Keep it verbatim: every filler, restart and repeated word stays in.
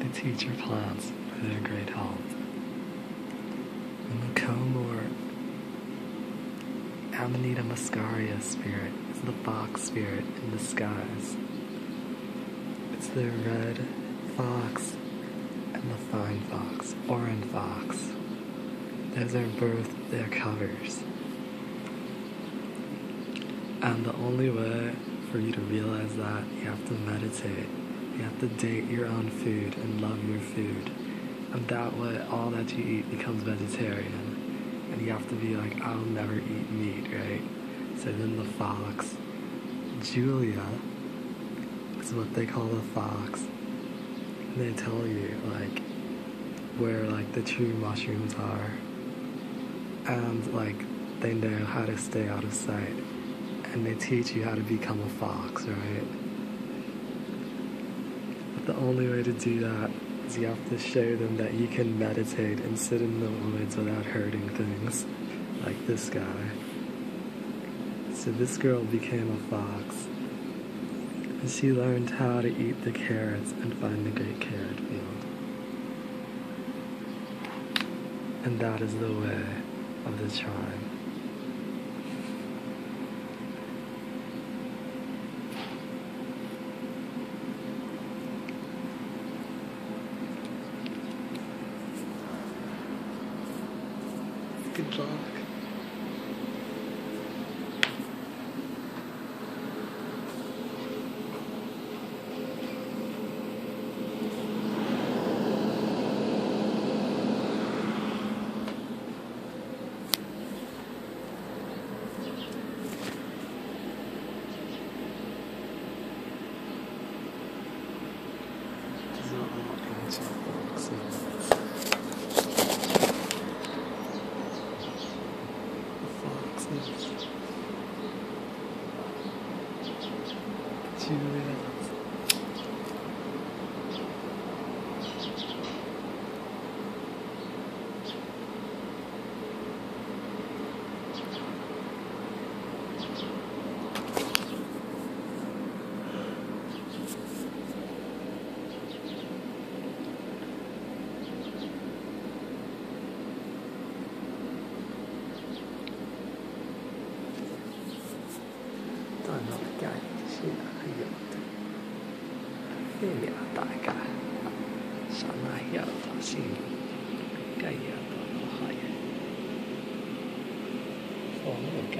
they teach your plants for their great health. And the Komor Amanita muscaria spirit is the fox spirit in disguise. It's the red fox and the fine fox, orange fox. Those are both their covers. And the only way for you to realize that, you have to meditate. You have to date your own food and love your food. And that way, all that you eat becomes vegetarian. And you have to be like, I'll never eat meat, right? So then the fox, Julia, is what they call the fox. And they tell you, like, where, like, the true mushrooms are. And, like, they know how to stay out of sight. And they teach you how to become a fox, right? But the only way to do that is you have to show them that you can meditate and sit in the woods without hurting things, like this guy. So this girl became a fox, and she learned how to eat the carrots and find the great carrot field. And that is the way of the tribe. Good luck. These are all ancient boxes. Julia. Tämä on oikein siinä hiota. Neljä taikaa. Sana hiota siinä. Mikä hiota on haje? Se on oikein.